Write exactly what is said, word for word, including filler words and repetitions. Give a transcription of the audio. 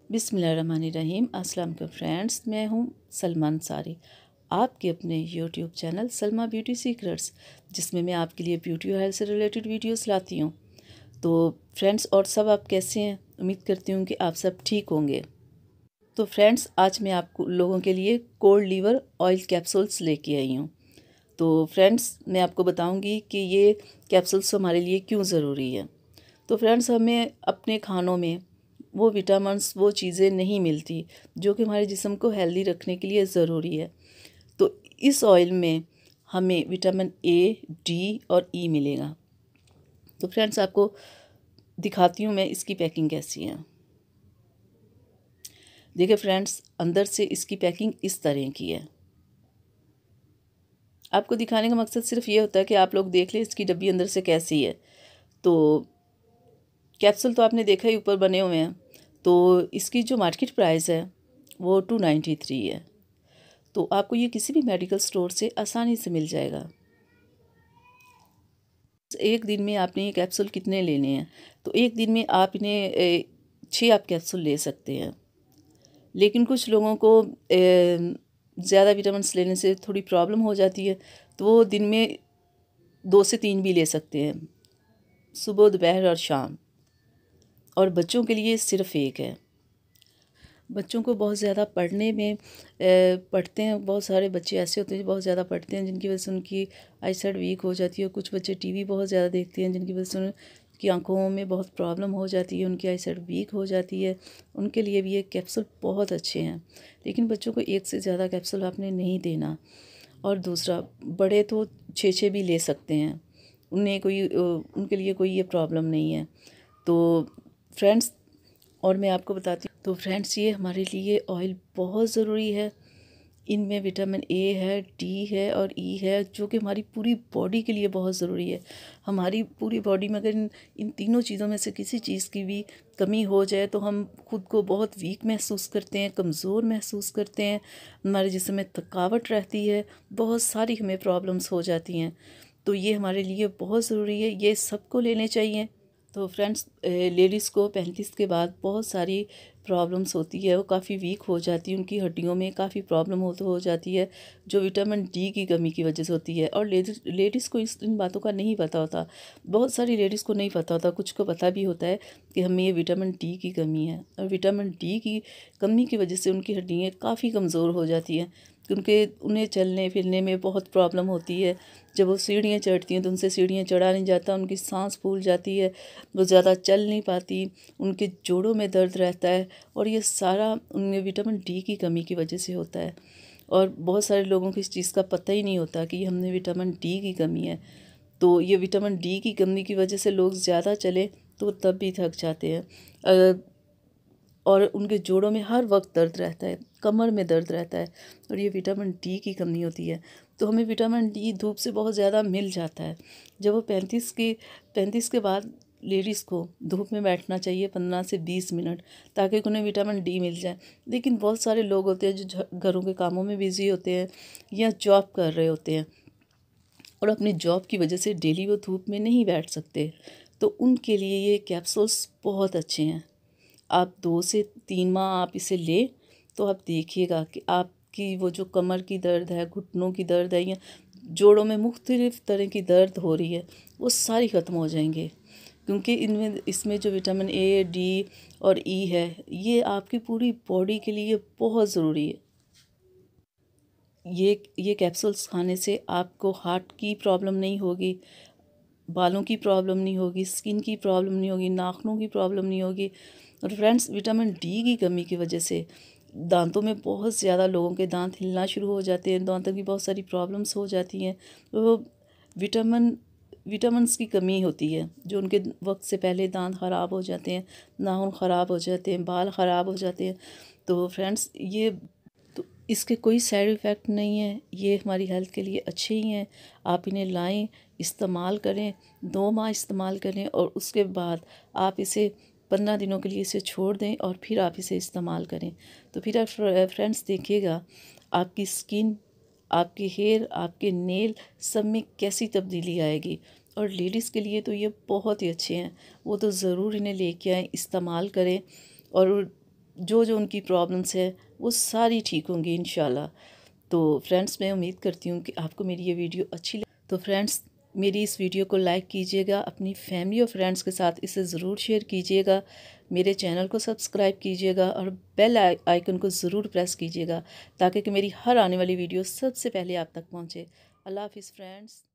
बिस्मिल्लाहिर्रहमानिर्रहीम। अस्सलाम वालेकुम फ्रेंड्स, मैं हूं सलमा अंसारी, आपके अपने YouTube channel Salma beauty secrets, जिसमें मैं आपके लिए ब्यूटी और हेल्थ से रिलेटेड वीडियोस लाती हूं। तो फ्रेंड्स, और सब आप कैसे हैं? उम्मीद करती हूं कि आप सब ठीक होंगे। तो फ्रेंड्स, आज मैं आपको लोगों के लिए कोल्ड लीवर ऑयल कैप्सूल्स लेके आई हूँ। तो फ्रेंड्स, मैं आपको बताऊँगी कि ये कैप्सूल्स हमारे लिए क्यों ज़रूरी है। तो फ्रेंड्स, हमें अपने खानों में वो विटामिन्स, वो चीज़ें नहीं मिलती जो कि हमारे जिस्म को हेल्दी रखने के लिए ज़रूरी है। तो इस ऑयल में हमें विटामिन ए, डी और ई मिलेगा। तो फ्रेंड्स, आपको दिखाती हूँ मैं इसकी पैकिंग कैसी है। देखिए फ्रेंड्स, अंदर से इसकी पैकिंग इस तरह की है। आपको दिखाने का मकसद सिर्फ ये होता है कि आप लोग देख लें इसकी डब्बी अंदर से कैसी है। तो कैप्सूल तो आपने देखा ही ऊपर बने हुए हैं। तो इसकी जो मार्केट प्राइस है वो टू नाइन्टी थ्री है। तो आपको ये किसी भी मेडिकल स्टोर से आसानी से मिल जाएगा। एक दिन में आपने ये कैप्सूल कितने लेने हैं? तो एक दिन में आप इन्हें छः आप कैप्सूल ले सकते हैं। लेकिन कुछ लोगों को ज़्यादा विटामिन्स लेने से थोड़ी प्रॉब्लम हो जाती है, तो वो दिन में दो से तीन भी ले सकते हैं, सुबह, दोपहर और शाम। और बच्चों के लिए सिर्फ एक है। बच्चों को बहुत ज़्यादा पढ़ने में पढ़ते हैं, बहुत सारे बच्चे ऐसे होते हैं जो बहुत ज़्यादा पढ़ते हैं, जिनकी वजह से उनकी आईसाइट वीक हो जाती है। कुछ बच्चे टीवी बहुत ज़्यादा देखते हैं, जिनकी वजह से उनकी आंखों में बहुत प्रॉब्लम हो जाती है, उनकी आईसाइट वीक हो जाती है। उनके लिए भी ये कैप्सूल बहुत अच्छे हैं। लेकिन बच्चों को एक से ज़्यादा कैप्सूल आपने नहीं देना। और दूसरा, बड़े तो छः छः भी ले सकते हैं, उन्हें कोई उनके लिए कोई ये प्रॉब्लम नहीं है। तो फ्रेंड्स, और मैं आपको बताती हूँ, तो फ्रेंड्स, ये हमारे लिए ऑयल बहुत ज़रूरी है। इनमें विटामिन ए है, डी है और ई है, जो कि हमारी पूरी बॉडी के लिए बहुत ज़रूरी है। हमारी पूरी बॉडी में अगर इन इन तीनों चीज़ों में से किसी चीज़ की भी कमी हो जाए तो हम खुद को बहुत वीक महसूस करते हैं, कमज़ोर महसूस करते हैं, हमारे जिस्म में थकावट रहती है, बहुत सारी हमें प्रॉब्लम्स हो जाती हैं। तो ये हमारे लिए बहुत ज़रूरी है, ये सबको लेने चाहिए। तो फ्रेंड्स, लेडीज़ को पैंतीस के बाद बहुत सारी प्रॉब्लम्स होती है, वो काफ़ी वीक हो जाती है, उनकी हड्डियों में काफ़ी प्रॉब्लम हो तो हो जाती है, जो विटामिन डी की कमी की वजह से होती है। और लेडीज़ लेडीज़ को इस इन बातों का नहीं पता होता। बहुत सारी लेडीज़ को नहीं पता होता, कुछ को पता भी होता है कि हमें ये विटामिन डी की कमी है। और विटामिन डी की कमी की वजह से उनकी हड्डियाँ काफ़ी कमज़ोर हो जाती हैं, क्योंकि उन्हें चलने फिरने में बहुत प्रॉब्लम होती है। जब वो सीढ़ियाँ चढ़ती हैं तो उनसे सीढ़ियाँ चढ़ा नहीं जाता, उनकी सांस फूल जाती है, वो ज़्यादा चल नहीं पाती, उनके जोड़ों में दर्द रहता है। और ये सारा उनमें विटामिन डी की कमी की वजह से होता है। और बहुत सारे लोगों को इस चीज़ का पता ही नहीं होता कि हमने विटामिन डी की कमी है। तो ये विटामिन डी की कमी की वजह से लोग ज़्यादा चले तो तब भी थक जाते हैं, और उनके जोड़ों में हर वक्त दर्द रहता है, कमर में दर्द रहता है, और ये विटामिन डी की कमी होती है। तो हमें विटामिन डी धूप से बहुत ज़्यादा मिल जाता है। जब वो पैंतीस की पैंतीस के बाद लेडीज़ को धूप में बैठना चाहिए पंद्रह से बीस मिनट, ताकि उन्हें विटामिन डी मिल जाए। लेकिन बहुत सारे लोग होते हैं जो घरों के कामों में बिज़ी होते हैं या जॉब कर रहे होते हैं, और अपनी जॉब की वजह से डेली वो धूप में नहीं बैठ सकते। तो उनके लिए ये कैप्सूल्स बहुत अच्छे हैं। आप दो से तीन माह आप इसे लें तो आप देखिएगा कि आपकी वो जो कमर की दर्द है, घुटनों की दर्द है, या जोड़ों में मुख्तलिफ़ तरह की दर्द हो रही है, वो सारी ख़त्म हो जाएंगे। क्योंकि इनमें इसमें जो विटामिन ए, डी और ई है, ये आपकी पूरी बॉडी के लिए बहुत ज़रूरी है। ये ये कैप्सूल्स खाने से आपको हार्ट की प्रॉब्लम नहीं होगी, बालों की प्रॉब्लम नहीं होगी, स्किन की प्रॉब्लम नहीं होगी, नाखूनों की प्रॉब्लम नहीं होगी। और फ्रेंड्स, विटामिन डी की कमी की वजह से दांतों में बहुत ज़्यादा लोगों के दांत हिलना शुरू हो जाते हैं, दांतों की बहुत सारी प्रॉब्लम्स हो जाती हैं। तो विटामिन विटामिन्स की कमी होती है, जो उनके वक्त से पहले दांत ख़राब हो जाते हैं, नाखून ख़राब हो जाते हैं, बाल ख़राब हो जाते हैं। तो फ्रेंड्स, ये तो इसके कोई साइड इफ़ेक्ट नहीं है, ये हमारी हेल्थ के लिए अच्छे ही हैं। आप इन्हें लाएं, इस्तेमाल करें, दो माह इस्तेमाल करें, और उसके बाद आप इसे पंद्रह दिनों के लिए इसे छोड़ दें और फिर आप इसे इस्तेमाल करें। तो फिर आप फ्रेंड्स देखिएगा आपकी स्किन, आपके हेयर, आपके नेल, सब में कैसी तब्दीली आएगी। और लेडीज़ के लिए तो ये बहुत ही अच्छे हैं, वो तो ज़रूर इन्हें लेके आएँ, इस्तेमाल करें। और जो जो उनकी प्रॉब्लम्स है वो सारी ठीक होंगी इंशाल्लाह। तो फ्रेंड्स, मैं उम्मीद करती हूँ कि आपको मेरी ये वीडियो अच्छी लगे। तो फ्रेंड्स, मेरी इस वीडियो को लाइक कीजिएगा, अपनी फैमिली और फ्रेंड्स के साथ इसे ज़रूर शेयर कीजिएगा, मेरे चैनल को सब्सक्राइब कीजिएगा और बेल आइकन को ज़रूर प्रेस कीजिएगा ताकि कि मेरी हर आने वाली वीडियो सबसे पहले आप तक पहुँचे। अल्लाह हाफिज़ फ्रेंड्स।